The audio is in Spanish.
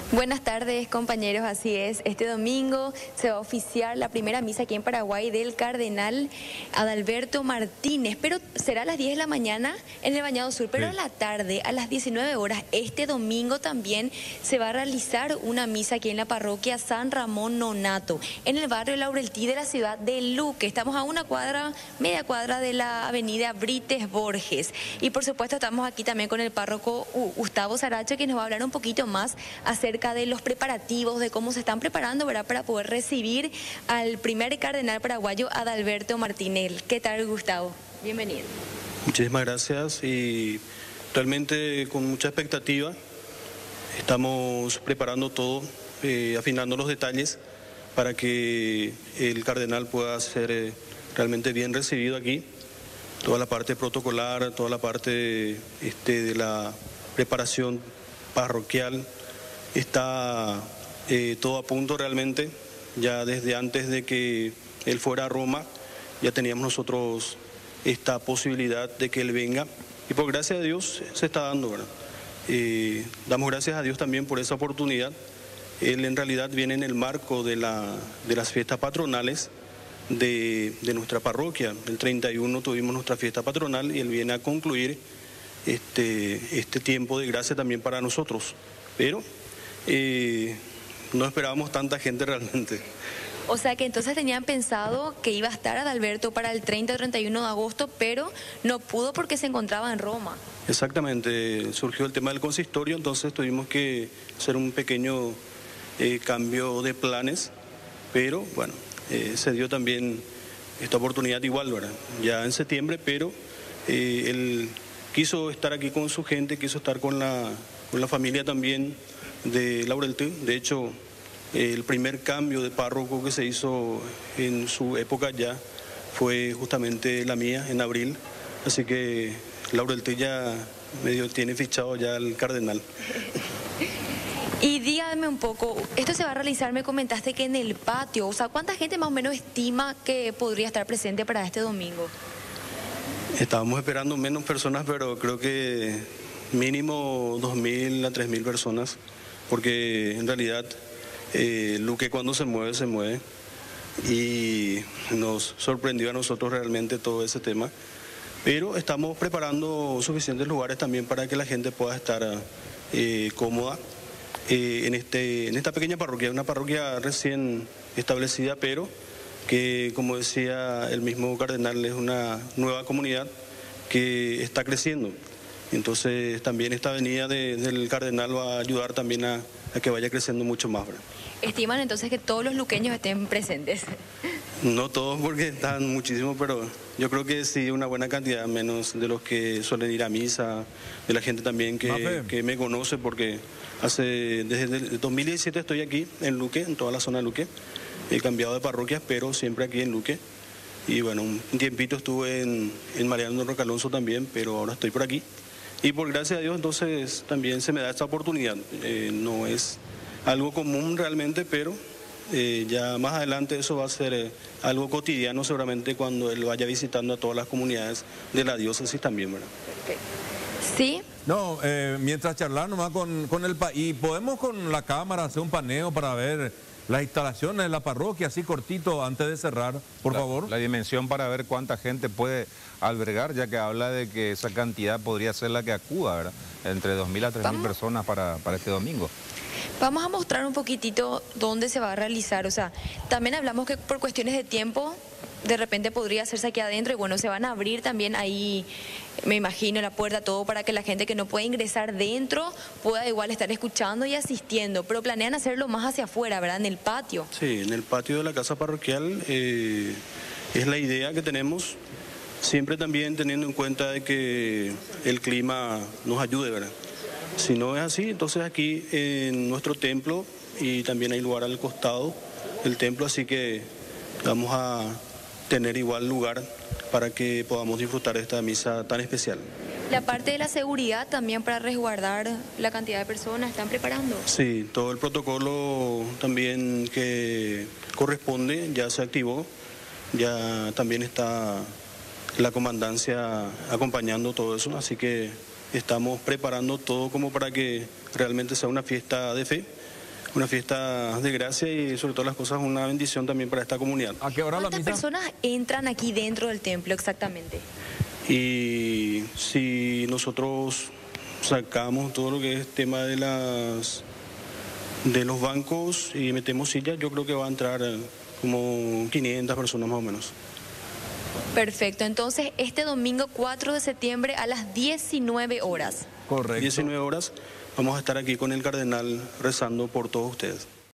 Buenas tardes, compañeros, así es. Este domingo se va a oficiar la primera misa aquí en Paraguay del cardenal Adalberto Martínez, pero será a las 10 de la mañana en el Bañado Sur, pero a la tarde, a las 19 horas, este domingo también se va a realizar una misa aquí en la parroquia San Ramón Nonato, en el barrio Laureltí de la ciudad de Luque. Estamos a una cuadra, media cuadra de la avenida Brites Borges. Y por supuesto estamos aquí también con el párroco Gustavo Saracho, que nos va a hablar un poquito más acerca de los preparativos, de cómo se están preparando, ¿verdad?, para poder recibir al primer cardenal paraguayo Adalberto Martínez. ¿Qué tal, Gustavo? Bienvenido. Muchísimas gracias y realmente con mucha expectativa estamos preparando todo, afinando los detalles para que el cardenal pueda ser realmente bien recibido aquí. Toda la parte protocolar, toda la parte de la preparación parroquial, está todo a punto realmente. Ya desde antes de que él fuera a Roma, ya teníamos nosotros esta posibilidad de que él venga. Y por gracia de Dios se está dando, ¿verdad? Damos gracias a Dios también por esa oportunidad. Él en realidad viene en el marco de las fiestas patronales de nuestra parroquia. El 31 tuvimos nuestra fiesta patronal y él viene a concluir este tiempo de gracia también para nosotros. Pero no esperábamos tanta gente realmente. O sea que entonces tenían pensado que iba a estar Adalberto para el 30 o 31 de agosto, pero no pudo porque se encontraba en Roma. Exactamente, surgió el tema del consistorio, entonces tuvimos que hacer un pequeño cambio de planes, pero bueno, se dio también esta oportunidad igual, ¿verdad? Ya en septiembre, pero él quiso estar aquí con su gente, quiso estar con la familia también de Laureltí. De hecho, el primer cambio de párroco que se hizo en su época ya fue justamente la mía en abril, así que Laureltí ya medio tiene fichado ya al cardenal. Y dígame un poco, esto se va a realizar, me comentaste que en el patio, o sea, ¿cuánta gente más o menos estima que podría estar presente para este domingo? Estábamos esperando menos personas, pero creo que mínimo 2.000 a 3.000 personas, porque en realidad Luque cuando se mueve, y nos sorprendió a nosotros realmente todo ese tema, pero estamos preparando suficientes lugares también para que la gente pueda estar cómoda en esta pequeña parroquia, una parroquia recién establecida, pero que, como decía el mismo cardenal, es una nueva comunidad que está creciendo. Entonces también esta venida del cardenal va a ayudar también a que vaya creciendo mucho más, ¿verdad? ¿Estiman entonces que todos los luqueños estén presentes? No todos porque están muchísimos, pero yo creo que sí una buena cantidad, menos de los que suelen ir a misa, de la gente también que me conoce, porque desde el 2017 estoy aquí en Luque, en toda la zona de Luque. He cambiado de parroquias, pero siempre aquí en Luque. Y bueno, un tiempito estuve en Mariano Roca Alonso también, pero ahora estoy por aquí. Y por gracia a Dios, entonces también se me da esta oportunidad. No es algo común realmente, pero ya más adelante eso va a ser algo cotidiano seguramente cuando él vaya visitando a todas las comunidades de la diócesis también, ¿verdad? ¿Sí? No, mientras charlar nomás con el país, ¿podemos con la cámara hacer un paneo para ver las instalaciones de la parroquia, así cortito, antes de cerrar, por favor? La dimensión para ver cuánta gente puede albergar, ya que habla de que esa cantidad podría ser la que acuda, ¿verdad? Entre 2.000 a 3.000 personas para este domingo. Vamos a mostrar un poquitito dónde se va a realizar. O sea, también hablamos que por cuestiones de tiempo, de repente podría hacerse aquí adentro y bueno, se van a abrir también ahí, me imagino, la puerta, todo para que la gente que no puede ingresar dentro pueda igual estar escuchando y asistiendo. Pero planean hacerlo más hacia afuera, ¿verdad? En el patio. Sí, en el patio de la casa parroquial es la idea que tenemos, siempre también teniendo en cuenta de que el clima nos ayude, ¿verdad? Si no es así, entonces aquí en nuestro templo, y también hay lugar al costado del templo, así que vamos a tener igual lugar para que podamos disfrutar de esta misa tan especial. La parte de la seguridad también para resguardar la cantidad de personas, ¿están preparando? Sí, todo el protocolo también que corresponde ya se activó, ya también está la comandancia acompañando todo eso, así que estamos preparando todo como para que realmente sea una fiesta de fe, una fiesta de gracia y sobre todas las cosas una bendición también para esta comunidad. ¿A qué hora la ¿Cuántas misa? personas entran aquí dentro del templo exactamente? Y si nosotros sacamos todo lo que es tema de los bancos y metemos sillas, yo creo que va a entrar como 500 personas más o menos. Perfecto, entonces este domingo 4 de septiembre a las 19 horas. Correcto. 19 horas vamos a estar aquí con el cardenal rezando por todos ustedes.